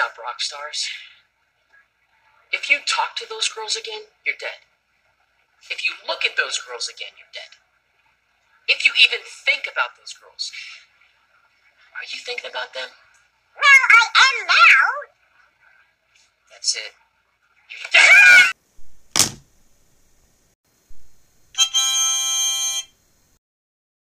up, rock stars. If you talk to those girls again, you're dead. If you look at those girls again, you're dead. If you even think about those girls, are you thinking about them? Well, I am now. That's it. You're dead!